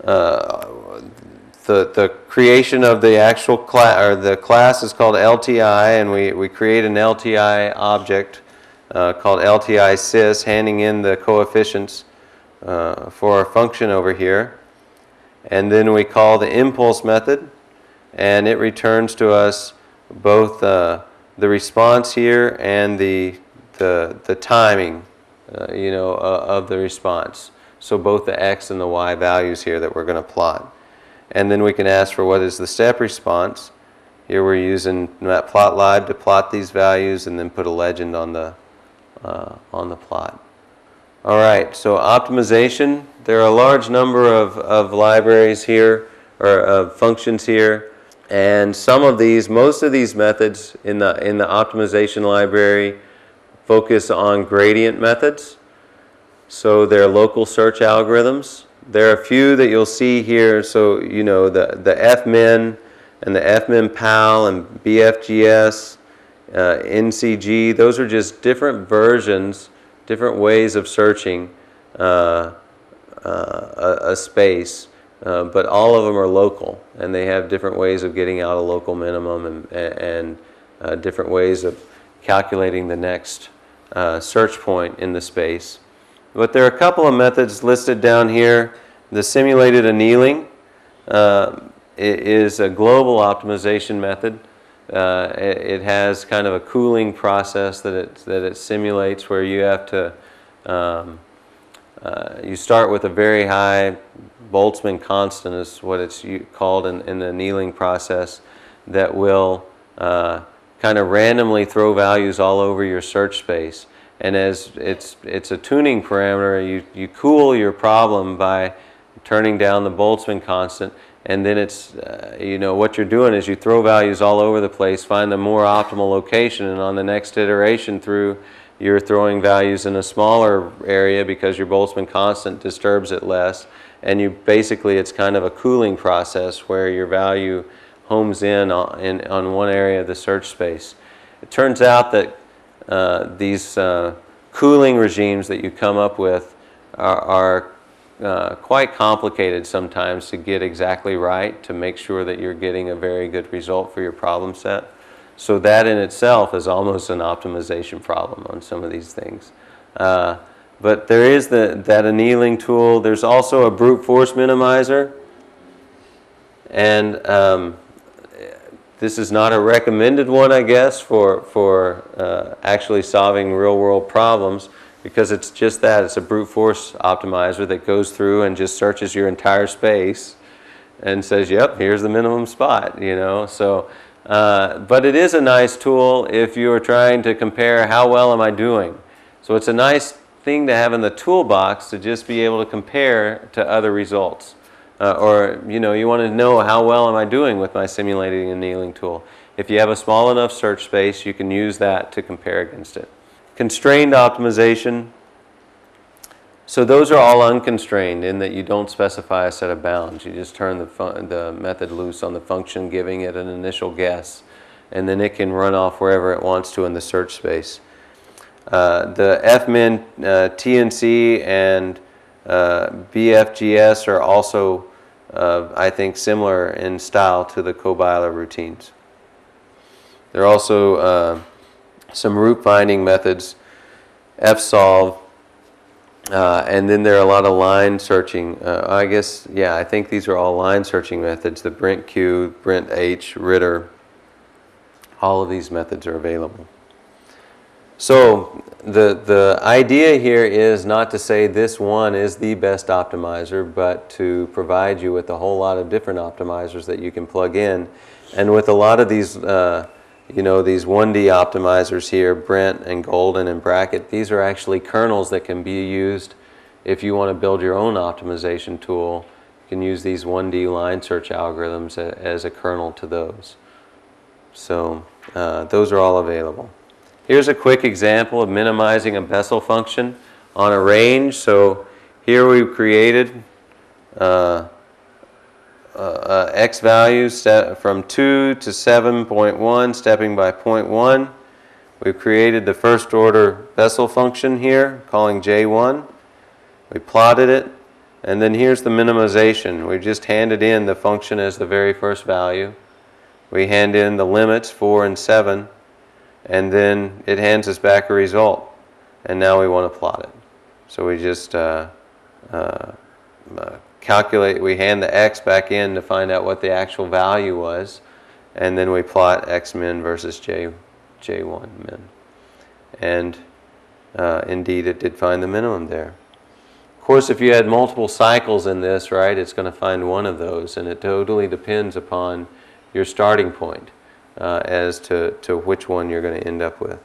[SPEAKER 1] uh, the, the creation of the actual class, or the class is called L T I, and we, we create an L T I object uh, called L T I sys, handing in the coefficients uh, for our function over here. And then we call the impulse method, and it returns to us both uh, the response here and the The, the timing, uh, you know, uh, of the response. So both the x and the y values here that we're going to plot. And then we can ask for what is the step response. Here we're using Matplotlib to plot these values and then put a legend on the, uh, on the plot. All right, so optimization. There are a large number of, of libraries here, or of functions here. And some of these, most of these methods in the, in the optimization library focus on gradient methods. So they're local search algorithms. There are a few that you'll see here. So, you know, the, the F min and the F min P A L and B F G S, uh, N C G, those are just different versions, different ways of searching uh, uh, a, a space. Uh, but all of them are local, and they have different ways of getting out a local minimum and, and uh, different ways of calculating the next uh, search point in the space. But there are a couple of methods listed down here The simulated annealing uh, is a global optimization method. Uh, it, it has kind of a cooling process that it, that it simulates where you have to, um, uh, you start with a very high Boltzmann constant is what it's called in, in the annealing process that will uh, kind of randomly throw values all over your search space. And as it's, it's a tuning parameter, you, you cool your problem by turning down the Boltzmann constant, and then it's, uh, you know, what you're doing is you throw values all over the place, find the more optimal location, and on the next iteration through, you're throwing values in a smaller area because your Boltzmann constant disturbs it less, and you basically, it's kind of a cooling process where your value homes in on, in, on one area of the search space. It turns out that uh, these uh, cooling regimes that you come up with are, are Uh, quite complicated sometimes to get exactly right to make sure that you're getting a very good result for your problem set. So that in itself is almost an optimization problem on some of these things. Uh, but there is the, that annealing tool. There's also a brute force minimizer. And um, this is not a recommended one, I guess, for, for uh, actually solving real world problems, because it's just that, it's a brute force optimizer that goes through and just searches your entire space and says, yep, here's the minimum spot, you know. So, uh, but it is a nice tool if you're trying to compare how well am I doing. So it's a nice thing to have in the toolbox to just be able to compare to other results. Uh, or, you know, you want to know how well am I doing with my simulating annealing tool. If you have a small enough search space, you can use that to compare against it. Constrained optimization. So those are all unconstrained in that you don't specify a set of bounds. You just turn the, the method loose on the function, giving it an initial guess, and then it can run off wherever it wants to in the search space. Uh, the F min, uh, T N C, and uh, B F G S are also, uh, I think, similar in style to the Kobyler routines. There are also uh, some root finding methods, F solve, uh, and then there are a lot of line searching. Uh, I guess, yeah, I think these are all line searching methods. The Brent Q, Brent H, Ritter, all of these methods are available. So the, the idea here is not to say this one is the best optimizer, but to provide you with a whole lot of different optimizers that you can plug in. And with a lot of these uh, you know, these one D optimizers here, Brent and Golden and Bracket, these are actually kernels that can be used if you want to build your own optimization tool. You can use these one D line search algorithms as a kernel to those. So uh, those are all available. Here's a quick example of minimizing a Bessel function on a range. So here we've created uh, Uh, uh, x values step from two to seven point one, stepping by zero point one. We've created the first order Bessel function here, calling J one. We plotted it, and then here's the minimization. We just handed in the function as the very first value. We hand in the limits, four and seven, and then it hands us back a result. And now we want to plot it. So we just uh, uh, uh, calculate, we hand the x back in to find out what the actual value was, and then we plot x min versus j, j1 min. And uh, indeed it did find the minimum there. Of course, if you had multiple cycles in this, right, it's going to find one of those, and it totally depends upon your starting point uh, as to, to which one you're going to end up with.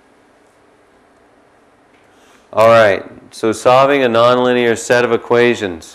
[SPEAKER 1] All right, so solving a nonlinear set of equations.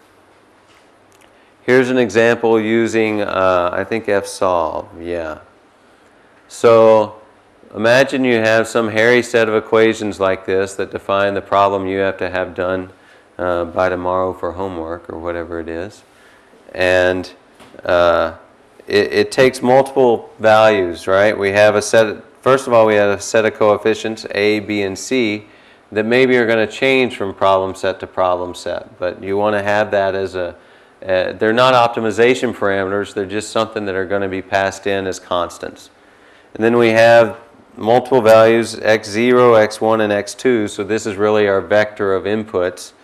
[SPEAKER 1] Here's an example using, uh, I think, F solve, yeah. So imagine you have some hairy set of equations like this that define the problem you have to have done uh, by tomorrow for homework or whatever it is. And uh, it, it takes multiple values, right? We have a set, first of all, we have a set of coefficients, A, B, and C, that maybe are going to change from problem set to problem set. But you want to have that as a Uh, they're not optimization parameters, they're just something that are going to be passed in as constants. And then we have multiple values, x zero, x one, and x two, so this is really our vector of inputs.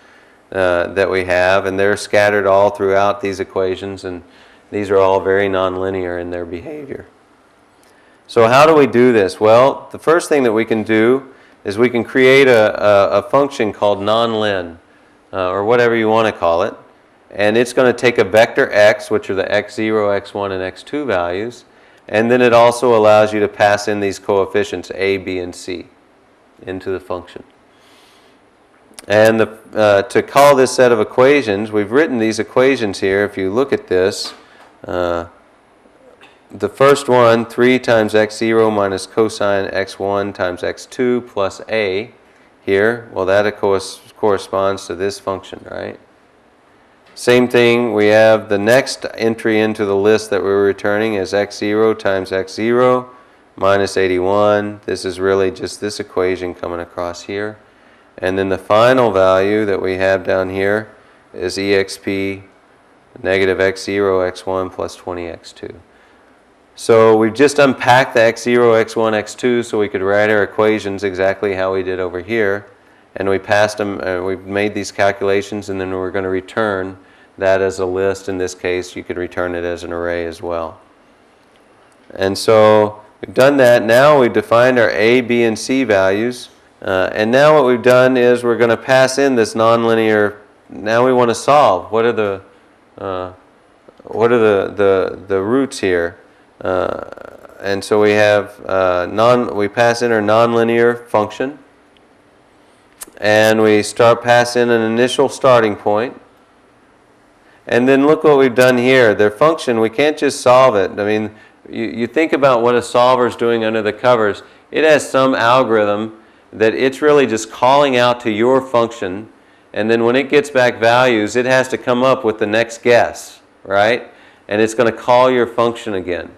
[SPEAKER 1] uh, that we have, and they're scattered all throughout these equations, and these are all very nonlinear in their behavior. So how do we do this? Well, the first thing that we can do is we can create a, a, a function called nonlin, uh, or whatever you want to call it, and it's going to take a vector x, which are the x zero, x one, and x two values, and then it also allows you to pass in these coefficients a, b, and c into the function. And the, uh, to call this set of equations, we've written these equations here. If you look at this, uh, the first one, three times x zero minus cosine x one times x two plus a here, well, that of course corresponds to this function, right? Same thing, we have the next entry into the list that we're returning is x zero times x zero minus eighty-one. This is really just this equation coming across here. And then the final value that we have down here is exp negative x zero, x one plus twenty x two. So we've just unpacked the x zero, x one, x two so we could write our equations exactly how we did over here. And we passed them, uh, we've made these calculations, and then we're going to return that as a list. In this case, you could return it as an array as well. And so we've done that. Now we've defined our a, b, and c values. Uh, and now what we've done is we're going to pass in this nonlinear. Now we want to solve. What are the uh, what are the the, the roots here? Uh, and so we have uh, non. We pass in our nonlinear function, and we start pass in an initial starting point. And then look what we've done here. Their function, we can't just solve it. I mean, you, you think about what a solver is doing under the covers. It has some algorithm that it's really just calling out to your function, and then when it gets back values, it has to come up with the next guess, right? And it's going to call your function again.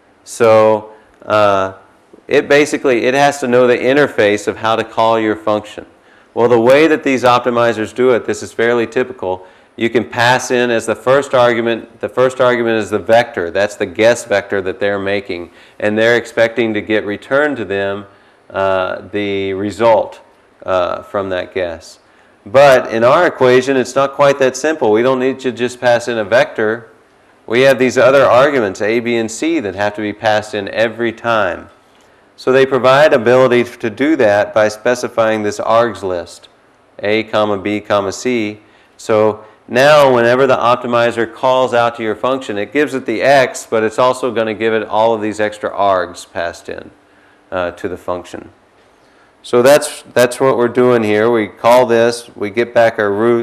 [SPEAKER 1] So uh, it basically, it has to know the interface of how to call your function. Well, the way that these optimizers do it, this is fairly typical. You can pass in as the first argument, the first argument is the vector. That's the guess vector that they're making, and they're expecting to get returned to them Uh, the result uh, from that guess. But in our equation, it's not quite that simple. We don't need to just pass in a vector. We have these other arguments, a, b, and c, that have to be passed in every time. So they provide ability to do that by specifying this args list, a, comma, b, comma, c. So now whenever the optimizer calls out to your function, it gives it the x, but it's also going to give it all of these extra args passed in. Uh, to the function. So that's that's what we're doing here. We call this, we get back our root,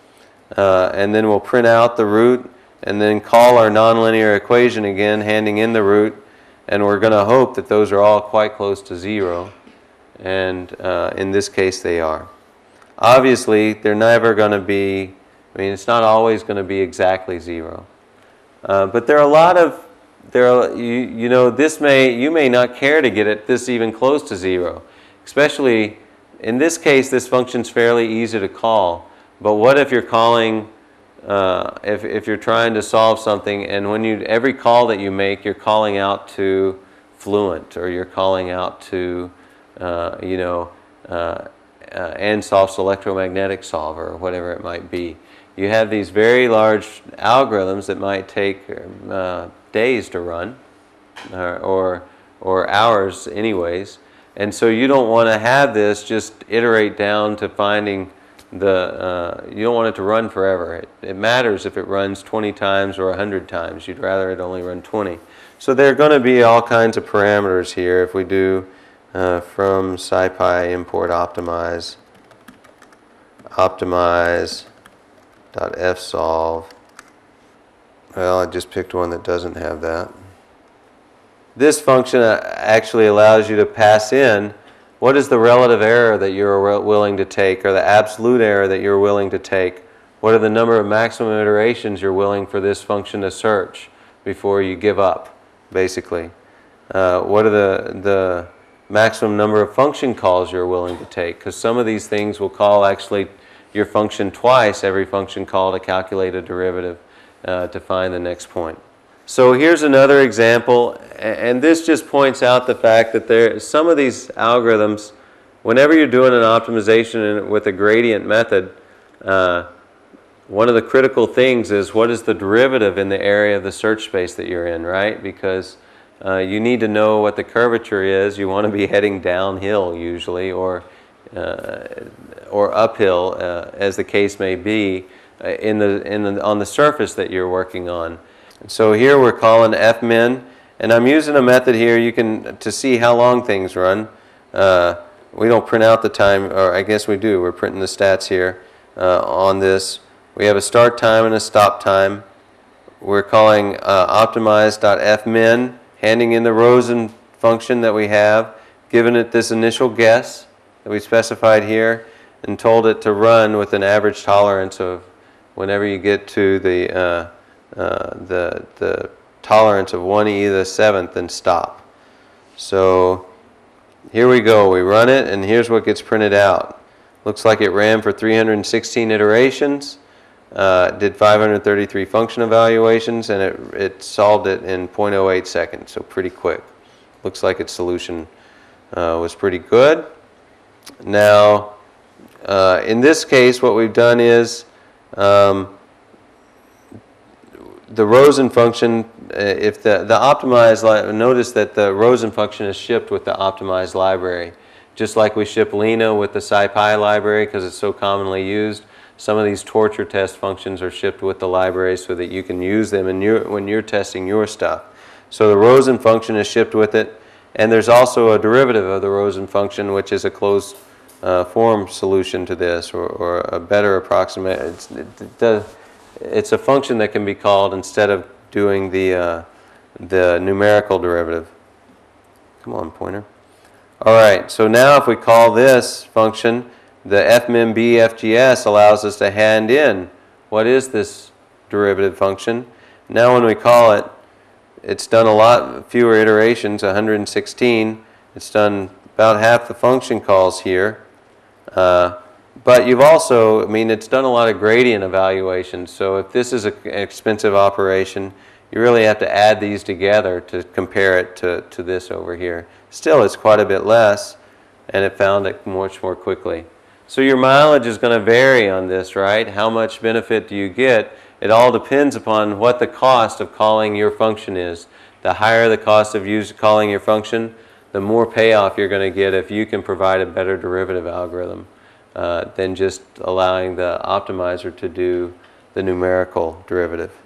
[SPEAKER 1] uh, and then we'll print out the root, and then call our nonlinear equation again, handing in the root, and we're going to hope that those are all quite close to zero, and uh, in this case they are. Obviously, they're never going to be, I mean, it's not always going to be exactly zero, uh, but there are a lot of There are, you, you know, this may, you may not care to get it this even close to zero. Especially, in this case, this function's fairly easy to call. But what if you're calling, uh, if, if you're trying to solve something, and when you, every call that you make, you're calling out to Fluent, or you're calling out to, uh, you know, uh, uh, Ansoff's electromagnetic solver, or whatever it might be. You have these very large algorithms that might take uh, days to run, or, or or hours anyways, and so you don't want to have this just iterate down to finding the, uh, you don't want it to run forever. It, it matters if it runs twenty times or one hundred times. You'd rather it only run twenty. So there are going to be all kinds of parameters here. If we do uh, from SciPy import optimize, optimize dot fsolve. Well, I just picked one that doesn't have that. This function actually allows you to pass in what is the relative error that you're willing to take, or the absolute error that you're willing to take. What are the number of maximum iterations you're willing for this function to search before you give up, basically. Uh, what are the, the maximum number of function calls you're willing to take, because some of these things will call actually your function twice every function call to calculate a derivative. Uh, to find the next point. So here's another example, and this just points out the fact that there some of these algorithms, whenever you're doing an optimization with a gradient method, uh, one of the critical things is what is the derivative in the area of the search space that you're in, right? Because uh, you need to know what the curvature is. You want to be heading downhill usually, or uh, or uphill, uh, as the case may be, uh, in the in the on the surface that you're working on. So here we're calling F min, and I'm using a method here you can to see how long things run. Uh, we don't print out the time, or I guess we do. We're printing the stats here uh, on this. We have a start time and a stop time. We're calling uh, optimize.fmin, handing in the Rosen function that we have, giving it this initial guess that we specified here, and told it to run with an average tolerance of whenever you get to the uh, uh, the the tolerance of one e to the seventh, and stop. So here we go. We run it, and here's what gets printed out. Looks like it ran for three hundred sixteen iterations, uh, did five hundred thirty-three function evaluations, and it, it solved it in zero point zero eight seconds, so pretty quick. Looks like its solution uh, was pretty good. Now, uh, in this case, what we've done is um, the Rosen function, if the, the optimized, notice that the Rosen function is shipped with the optimized library. Just like we ship Lena with the SciPy library because it's so commonly used, some of these torture test functions are shipped with the library so that you can use them in your, when you're testing your stuff. So the Rosen function is shipped with it, and there's also a derivative of the Rosen function, which is a closed uh, form solution to this, or, or a better approximate. It's, it, it does, it's a function that can be called instead of doing the, uh, the numerical derivative. Come on, pointer. All right, so now if we call this function, the fminbfgs allows us to hand in what is this derivative function. Now when we call it, it's done a lot fewer iterations, one hundred sixteen. It's done about half the function calls here. Uh, but you've also, I mean, it's done a lot of gradient evaluations. So if this is a, an expensive operation, you really have to add these together to compare it to, to this over here. Still, it's quite a bit less, and it found it much more quickly. So your mileage is going to vary on this, right? How much benefit do you get? It all depends upon what the cost of calling your function is. The higher the cost of use, calling your function, the more payoff you're going to get if you can provide a better derivative algorithm uh, than just allowing the optimizer to do the numerical derivative.